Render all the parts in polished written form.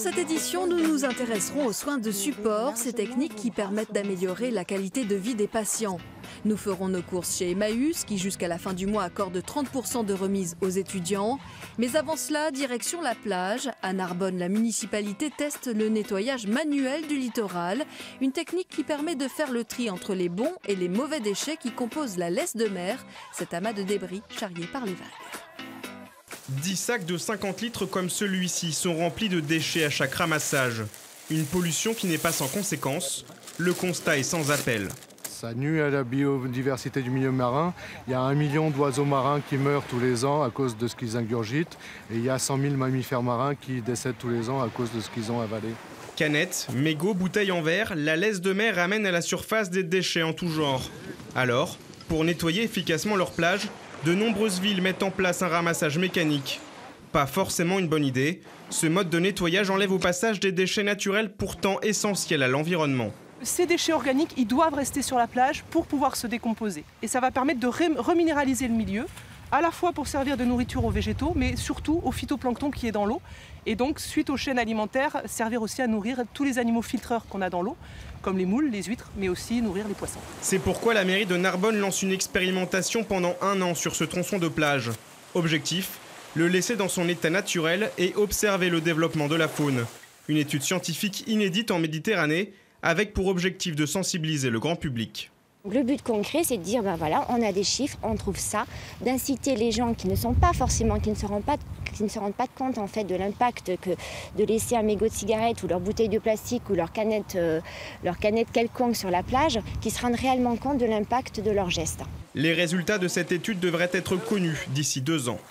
cette édition, nous nous intéresserons aux soins de support, ces techniques qui permettent d'améliorer la qualité de vie des patients. Nous ferons nos courses chez Emmaüs, qui jusqu'à la fin du mois accorde 30% de remise aux étudiants. Mais avant cela, direction la plage. À Narbonne, la municipalité teste le nettoyage manuel du littoral, une technique qui permet de faire le tri entre les bons et les mauvais déchets qui composent la laisse de mer, cet amas de débris charrié par les vagues. 10 sacs de 50 litres comme celui-ci sont remplis de déchets à chaque ramassage. Une pollution qui n'est pas sans conséquences. Le constat est sans appel. Ça nuit à la biodiversité du milieu marin. Il y a 1 million d'oiseaux marins qui meurent tous les ans à cause de ce qu'ils ingurgitent. Et il y a 100 000 mammifères marins qui décèdent tous les ans à cause de ce qu'ils ont avalé. Canettes, mégots, bouteilles en verre, la laisse de mer ramène à la surface des déchets en tout genre. Alors, pour nettoyer efficacement leurs plages, de nombreuses villes mettent en place un ramassage mécanique. Pas forcément une bonne idée. Ce mode de nettoyage enlève au passage des déchets naturels pourtant essentiels à l'environnement. Ces déchets organiques, ils doivent rester sur la plage pour pouvoir se décomposer. Et ça va permettre de reminéraliser le milieu, à la fois pour servir de nourriture aux végétaux, mais surtout au phytoplancton qui est dans l'eau. Et donc, suite aux chaînes alimentaires, servir aussi à nourrir tous les animaux filtreurs qu'on a dans l'eau, comme les moules, les huîtres, mais aussi nourrir les poissons. C'est pourquoi la mairie de Narbonne lance une expérimentation pendant 1 an sur ce tronçon de plage. Objectif, le laisser dans son état naturel et observer le développement de la faune. Une étude scientifique inédite en Méditerranée, avec pour objectif de sensibiliser le grand public. Le but concret, c'est de dire, ben voilà, on a des chiffres, on trouve ça, d'inciter les gens qui ne sont pas forcément, qui ne se rendent pas compte en fait de l'impact que de laisser un mégot de cigarette ou leur bouteille de plastique ou leur canette quelconque sur la plage, qui se rendent réellement compte de l'impact de leurs gestes. Les résultats de cette étude devraient être connus d'ici 2 ans.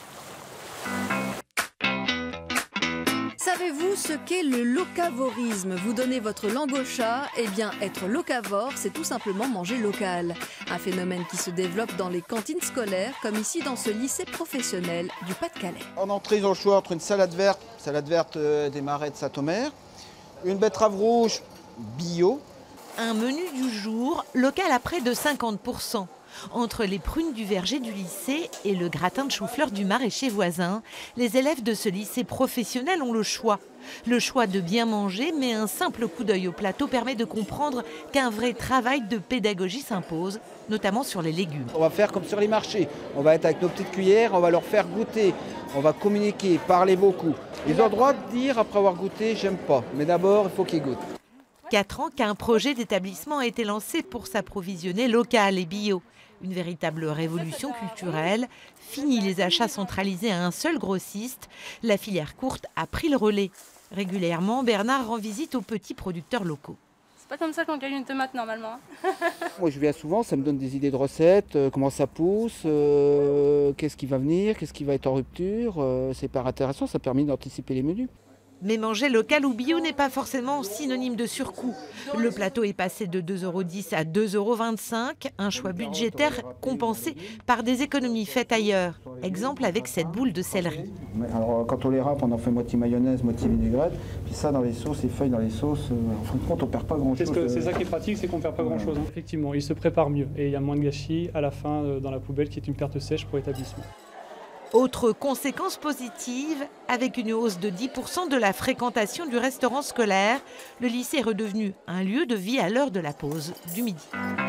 Savez-vous ce qu'est le locavorisme? Vous donnez votre langue au chat, eh bien être locavore, c'est tout simplement manger local. Un phénomène qui se développe dans les cantines scolaires, comme ici dans ce lycée professionnel du Pas-de-Calais. En entrée, ils ont le choix entre une salade verte des marais de Saint-Omer, une betterave rouge bio. Un menu du jour local à près de 50%. Entre les prunes du verger du lycée et le gratin de chou-fleur du maraîcher voisin, les élèves de ce lycée professionnel ont le choix. Le choix de bien manger, mais un simple coup d'œil au plateau permet de comprendre qu'un vrai travail de pédagogie s'impose, notamment sur les légumes. On va faire comme sur les marchés. On va être avec nos petites cuillères, on va leur faire goûter, on va communiquer, parler beaucoup. Ils ont le droit de dire après avoir goûté, j'aime pas. Mais d'abord, il faut qu'ils goûtent. 4 ans qu'un projet d'établissement a été lancé pour s'approvisionner local et bio. Une véritable révolution culturelle. Fini les achats centralisés à un seul grossiste. La filière courte a pris le relais. Régulièrement, Bernard rend visite aux petits producteurs locaux. C'est pas comme ça qu'on gagne une tomate normalement. Moi je viens souvent, ça me donne des idées de recettes, comment ça pousse, qu'est-ce qui va venir, qu'est-ce qui va être en rupture. C'est hyper intéressant, ça permet d'anticiper les menus. Mais manger local ou bio n'est pas forcément synonyme de surcoût. Le plateau est passé de 2,10 € à 2,25 €, un choix budgétaire compensé par des économies faites ailleurs. Exemple avec cette boule de céleri. Alors quand on les râpe, on en fait moitié mayonnaise, moitié vinaigrette. Puis ça dans les sauces, les feuilles dans les sauces, en fin de compte on perd pas grand-chose. C'est ça qui est pratique, c'est qu'on perd pas grand-chose. Hein. Effectivement, il se prépare mieux et il y a moins de gâchis à la fin dans la poubelle qui est une perte sèche pour l'établissement. Autre conséquence positive, avec une hausse de 10% de la fréquentation du restaurant scolaire, le lycée est redevenu un lieu de vie à l'heure de la pause du midi.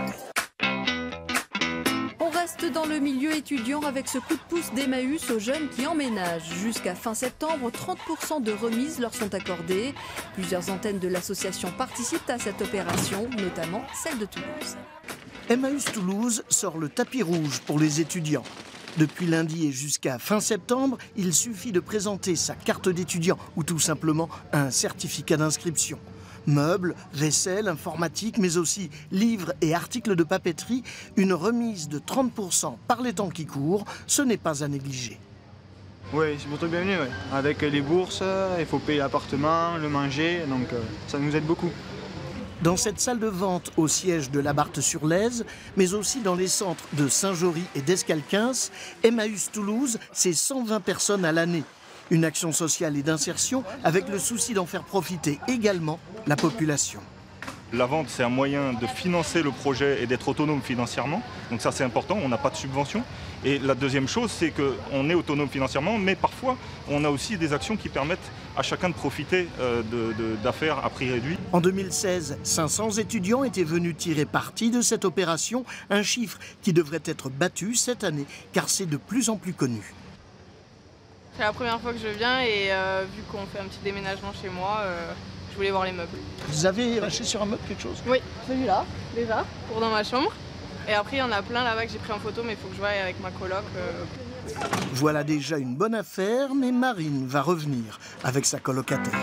On reste dans le milieu étudiant avec ce coup de pouce d'Emmaüs aux jeunes qui emménagent. Jusqu'à fin septembre, 30% de remises leur sont accordées. Plusieurs antennes de l'association participent à cette opération, notamment celle de Toulouse. Emmaüs Toulouse sort le tapis rouge pour les étudiants. Depuis lundi et jusqu'à fin septembre, il suffit de présenter sa carte d'étudiant ou tout simplement un certificat d'inscription. Meubles, vaisselle, informatique, mais aussi livres et articles de papeterie, une remise de 30% par les temps qui courent, ce n'est pas à négliger. Oui, c'est plutôt bienvenu, ouais. Avec les bourses, il faut payer l'appartement, le manger, donc ça nous aide beaucoup. Dans cette salle de vente au siège de Labarthe-sur-Lèze, mais aussi dans les centres de Saint-Jory et d'Escalquens, Emmaüs Toulouse, c'est 120 personnes à l'année. Une action sociale et d'insertion avec le souci d'en faire profiter également la population. La vente, c'est un moyen de financer le projet et d'être autonome financièrement. Donc ça, c'est important, on n'a pas de subvention. Et la deuxième chose, c'est qu'on est autonome financièrement, mais parfois, on a aussi des actions qui permettent à chacun de profiter d'affaires à prix réduit. En 2016, 500 étudiants étaient venus tirer parti de cette opération, un chiffre qui devrait être battu cette année, car c'est de plus en plus connu. C'est la première fois que je viens et vu qu'on fait un petit déménagement chez moi, je voulais voir les meubles. Vous avez lâché sur un meuble quelque chose? Oui, celui-là, déjà, pour dans ma chambre. Et après, il y en a plein là-bas que j'ai pris en photo, mais il faut que je voie avec ma coloc. Voilà déjà une bonne affaire, mais Marine va revenir avec sa colocataire.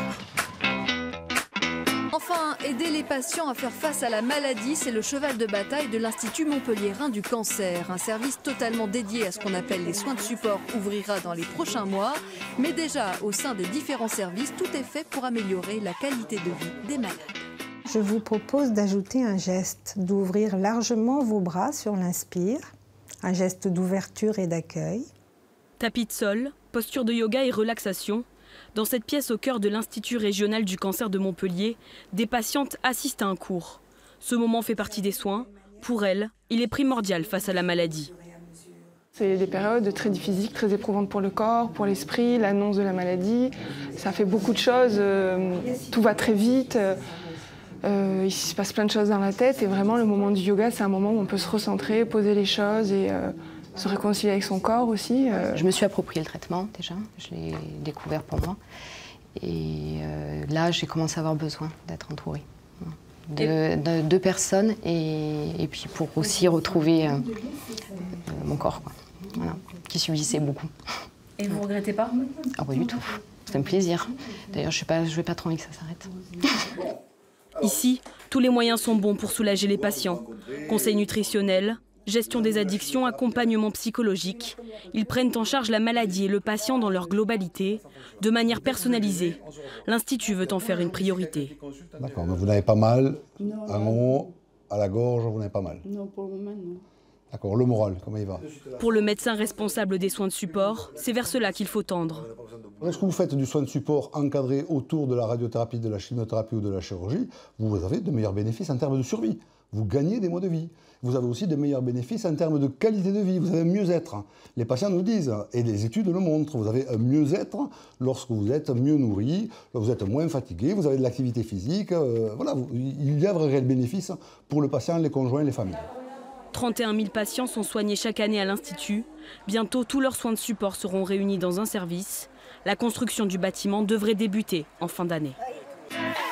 Enfin, aider les patients à faire face à la maladie, c'est le cheval de bataille de l'Institut montpelliérain du cancer. Un service totalement dédié à ce qu'on appelle les soins de support ouvrira dans les prochains mois. Mais déjà, au sein des différents services, tout est fait pour améliorer la qualité de vie des malades. Je vous propose d'ajouter un geste, d'ouvrir largement vos bras sur l'inspire, un geste d'ouverture et d'accueil. Tapis de sol, posture de yoga et relaxation. Dans cette pièce au cœur de l'Institut régional du cancer de Montpellier, des patientes assistent à un cours. Ce moment fait partie des soins. Pour elles, il est primordial face à la maladie. C'est des périodes très difficiles, très éprouvantes pour le corps, pour l'esprit, l'annonce de la maladie. Ça fait beaucoup de choses, tout va très vite. Il se passe plein de choses dans la tête et vraiment le moment du yoga, c'est un moment où on peut se recentrer, poser les choses et se réconcilier avec son corps aussi. Je me suis approprié le traitement déjà, je l'ai découvert pour moi. Et là, j'ai commencé à avoir besoin d'être entourée de personnes et puis pour aussi retrouver mon corps, quoi. Voilà, qui subissait beaucoup. Et vous ne regrettez pas? Ah, pas du tout, c'est un plaisir. D'ailleurs, je vais pas trop envie que ça s'arrête. Ici, tous les moyens sont bons pour soulager les patients. Conseils nutritionnels, gestion des addictions, accompagnement psychologique. Ils prennent en charge la maladie et le patient dans leur globalité, de manière personnalisée. L'Institut veut en faire une priorité. D'accord, mais vous n'avez pas mal en haut, à la gorge, vous n'avez pas mal? Non, pour le moment, non. D'accord, le moral, comment il va? Pour le médecin responsable des soins de support, c'est vers cela qu'il faut tendre. Est-ce que vous faites du soin de support encadré autour de la radiothérapie, de la chimiothérapie ou de la chirurgie? Vous avez de meilleurs bénéfices en termes de survie. Vous gagnez des mois de vie. Vous avez aussi de meilleurs bénéfices en termes de qualité de vie. Vous avez un mieux-être. Les patients nous disent, et les études le montrent, vous avez un mieux-être lorsque vous êtes mieux nourri, vous êtes moins fatigué, vous avez de l'activité physique. Voilà, il y a un réel bénéfice pour le patient, les conjoints, les familles. 31 000 patients sont soignés chaque année à l'Institut. Bientôt, tous leurs soins de support seront réunis dans un service. La construction du bâtiment devrait débuter en fin d'année.